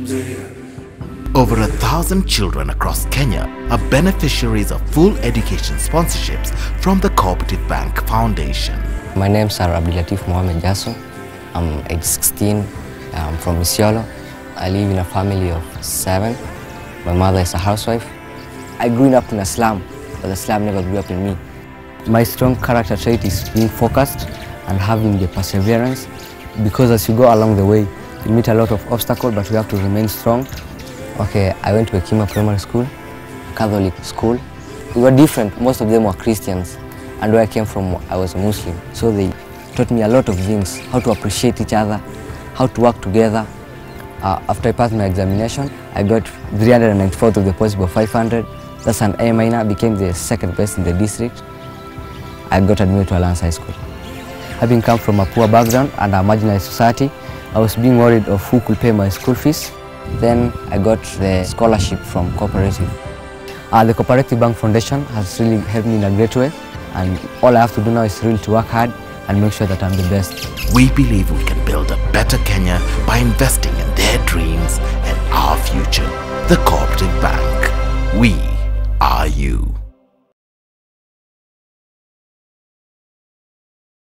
Over 1,000 children across Kenya are beneficiaries of full education sponsorships from the Cooperative Bank Foundation. My name is Abdulatif Mohamed Jasso. I'm age 16. I'm from Isiolo. I live in a family of 7. My mother is a housewife. I grew up in a slum, but the slum never grew up in me. My strong character trait is being focused and having the perseverance, because as you go along the way, you meet a lot of obstacles, but you have to remain strong. Okay, I went to Ekima Primary School, a Catholic school. We were different. Most of them were Christians, and where I came from, I was a Muslim. So they taught me a lot of things, how to appreciate each other, how to work together. After I passed my examination, I got 394 of the possible 500. That's an A minor, became the second best in the district. I got admitted to Alliance High School. Having come from a poor background and a marginalized society, I was being worried of who could pay my school fees. Then I got the scholarship from Cooperative. The Cooperative Bank Foundation has really helped me in a great way, and all I have to do now is really to work hard and make sure that I'm the best. We believe we can build a better Kenya by investing in their dreams and our future. The Cooperative Bank. We